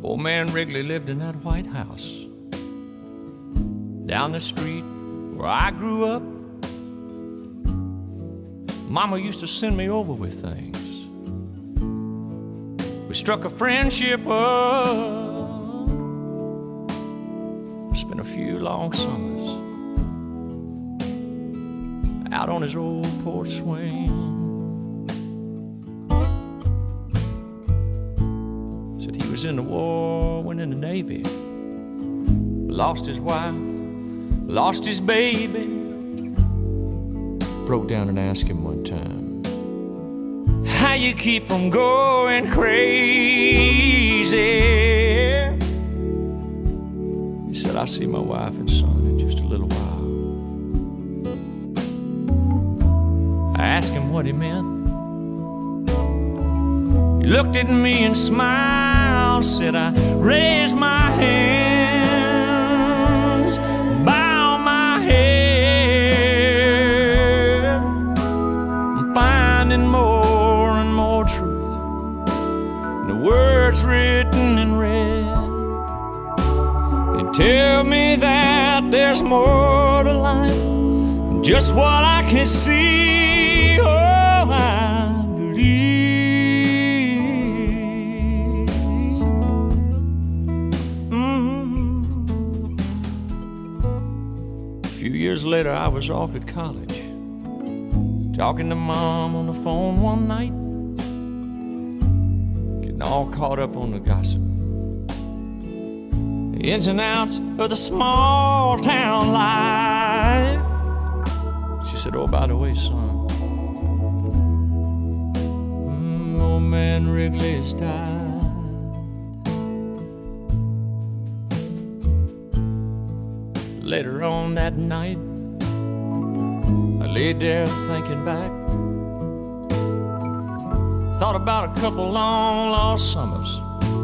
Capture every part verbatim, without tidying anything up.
Old man Wrigley lived in that white house down the street where I grew up. Mama used to send me over with things. We struck a friendship up, spent a few long summers out on his old porch swing. Said he was in the war, went in the Navy, lost his wife, lost his baby. Broke down and asked him one time, how you keep from going crazy? He said, I'll see my wife and son in just a little while. I asked him what he meant. He looked at me and smiled, said, I raised my hands, bow my head. I'm finding more and more truth in the words written in red. They tell me that there's more to life than just what I can see. Oh, I believe. Mm-hmm. A few years later, I was off at college, talking to Mom on the phone one night, getting all caught up on the gossip, the ins and outs of the small town life. She said, oh, by the way, son, mm, old man Wrigley has died. Later on that night, I laid there thinking back, thought about a couple long lost summers.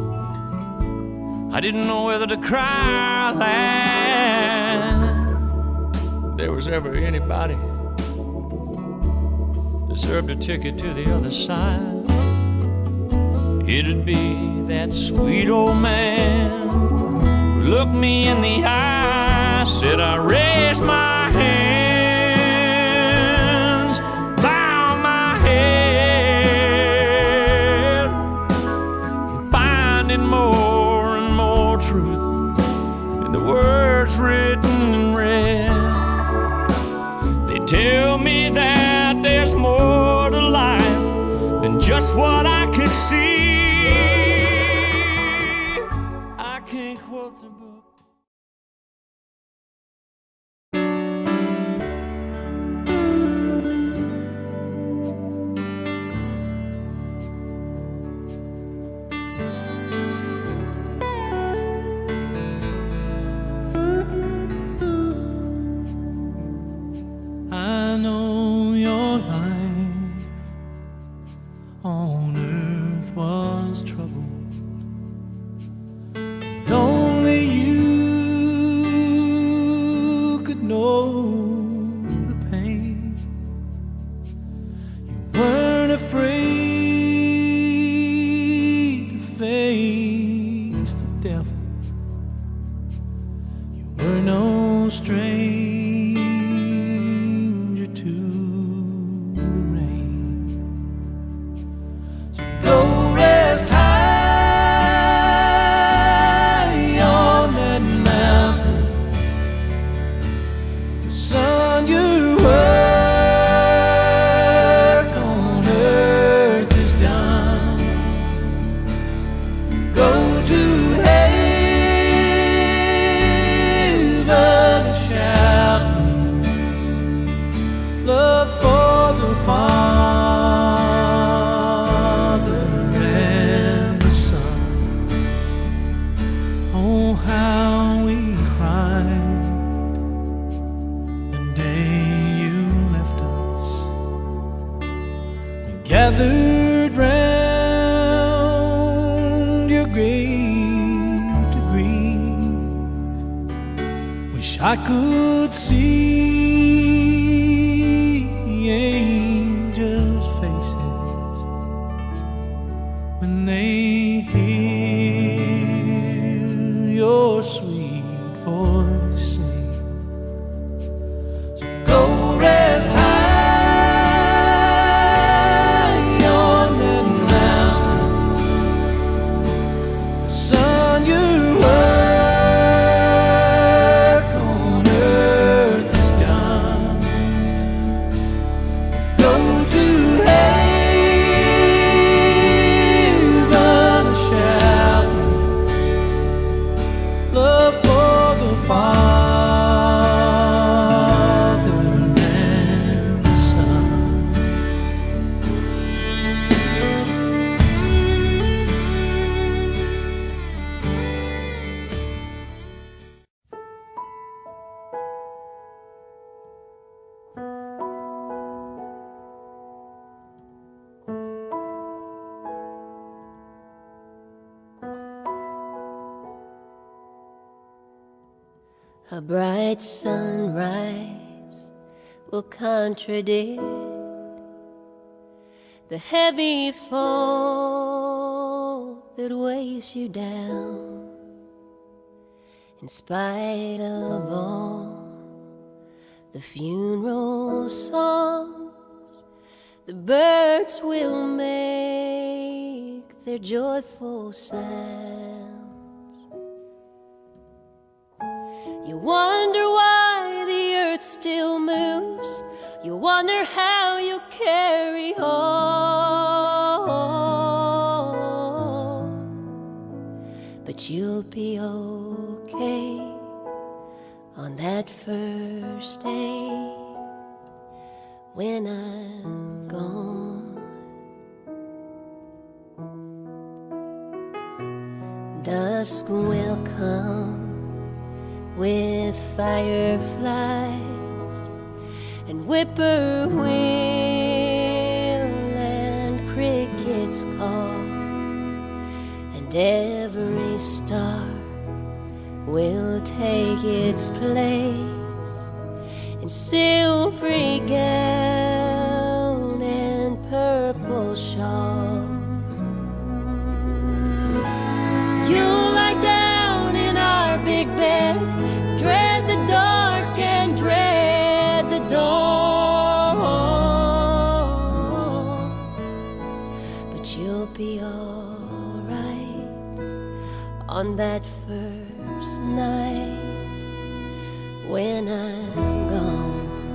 I didn't know whether to cry or laugh. If there was ever anybody deserved a ticket to the other side, it'd be that sweet old man who looked me in the eye, said, I raised my hands, bow my head, finding more and more truth in the words written in red. They tell me that there's more to life than just what I could see. I can't quote the book. I know your life on earth was troubled, and only you could know the pain. You weren't afraid to face the devil. You were no stranger gathered round your grave to grieve. Wish I could see angels' faces when they hear A bright sunrise will contradict the heavy fall that weighs you down. In spite of all the funeral songs, the birds will make their joyful sounds. You wonder why the earth still moves. You wonder how you carry on. But you'll be okay on that first day when I'm gone. Dusk will come with fireflies and whippoorwill and crickets call, and every star will take its place in silvery gown and purple shawl. You'll lie down in our big bed, dread the dark and dread the dawn, but you'll be alright on that first night when I'm gone.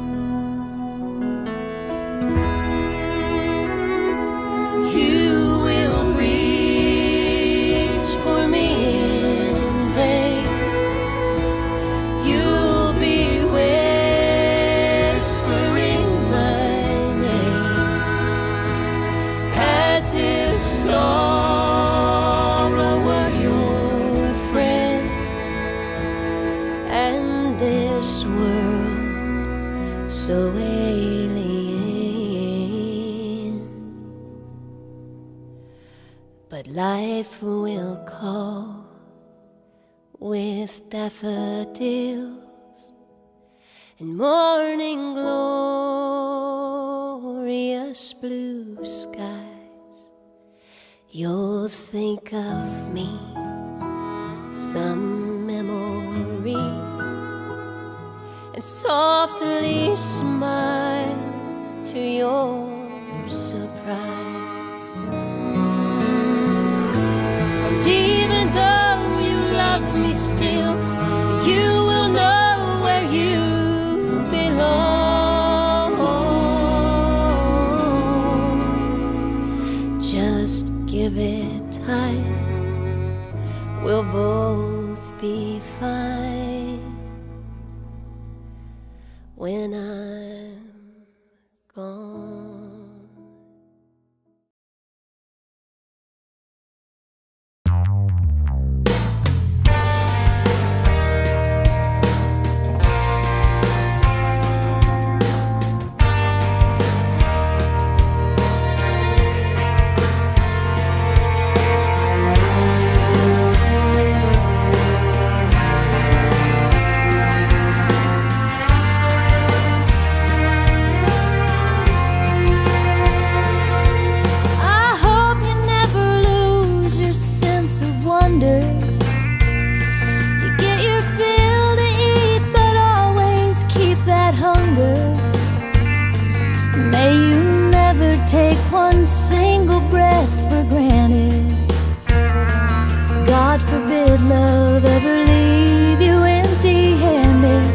You will reach for me in vain. You'll be whispering my name as if sorrow were your friend, and this world so alien. But life will call with daffodils and morning glorious blue skies. You'll think of me, some memory, and softly smile to your surprise. And even though you love me still, you will know where you belong. Just give it time, we'll both be fine when I'm gone. Take one single breath for granted. God forbid love ever leave you empty-handed.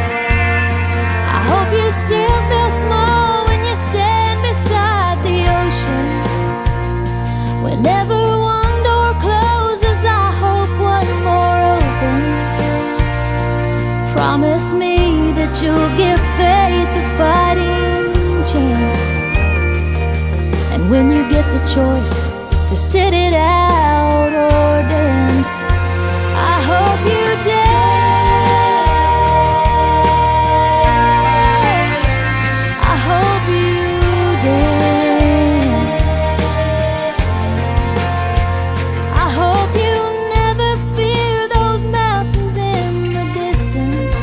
I hope you still feel small when you stand beside the ocean. Whenever one door closes, I hope one more opens. Promise me that you'll give faith a fighting chance. And when you get the choice to sit it out or dance, I hope you dance. I hope you dance. I hope you never fear those mountains in the distance.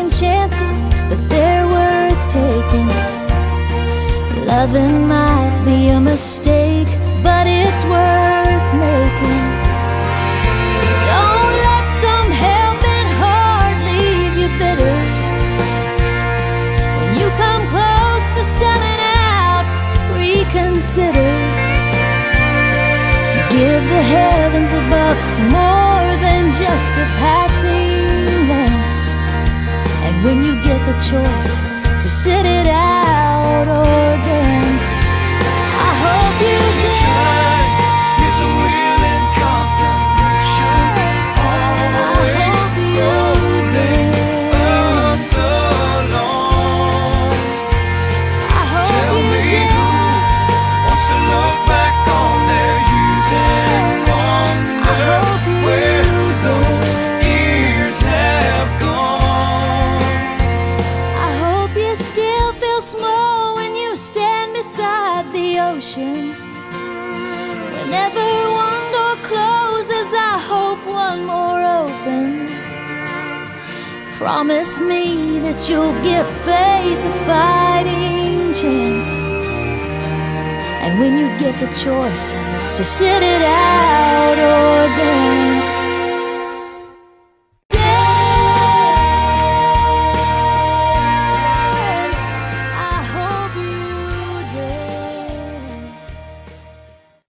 taking chances, but they're worth taking. Loving might be a mistake, but it's worth making. Don't let some helping heart leave you bitter. When you come close to selling out, reconsider. Give the heavens above more than just a passing glance. And when you get the choice to sit it out or dance, I hope you dance. Time is a wheel in constant motion, always rolling us along. I hope Tell you me dance. who wants to look back on their years and I wonder hope you where those dance. years have gone. I hope you still feel small when you stand beside the ocean. Whenever one door closes, I hope one more opens. Promise me that you'll give faith a fighting chance. And when you get the choice to sit it out or dance,